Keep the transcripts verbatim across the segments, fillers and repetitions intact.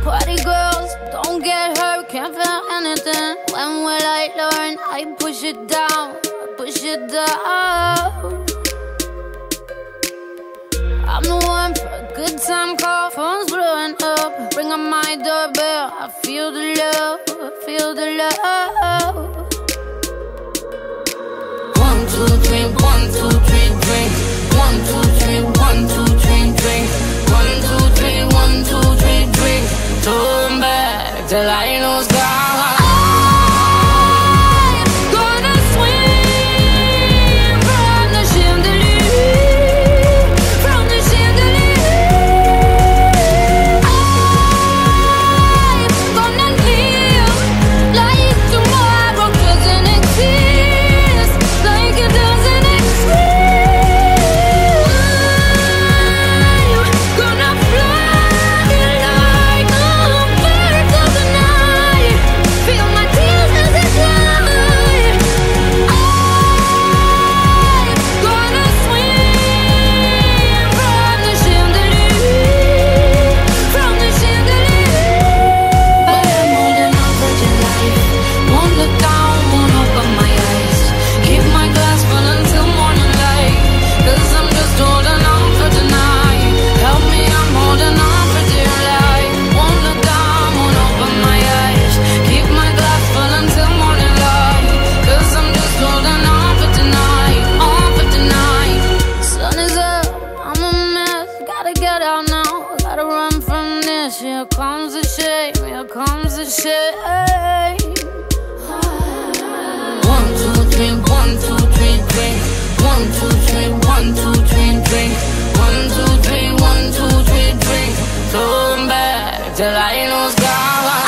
Party girls, don't get hurt, can't feel anything. When will I learn? I push it down, push it down. I'm the one for a good time call, phone's blowing up. Ring on my doorbell, I feel the love, I feel the love. One, two, three, one, two, three, drink. One, two, three, one, two, three, drink. One, two, three, one, two, three, drink. Turn back till I lose God. Here comes the shame, here comes the shame. One, two, three, one, two, three, drink. One, two, three, one, two, three, drink. One, two, three, one, two, three, drink. Turn back till I lose God.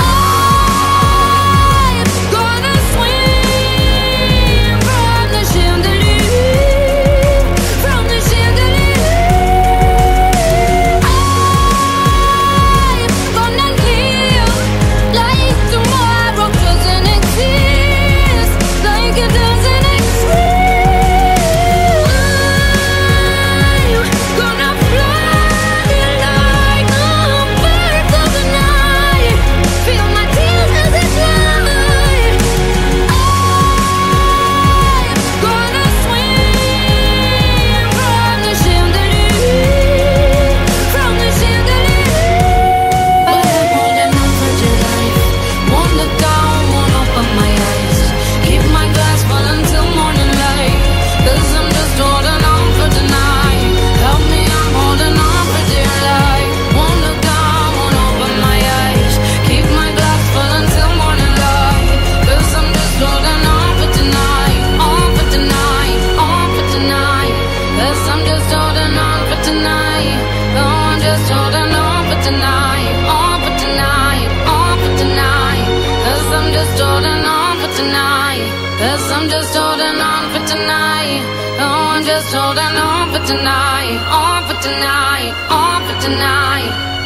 Cause I'm just holding on for tonight. Oh, I'm just holding on for tonight. On for tonight, on for tonight.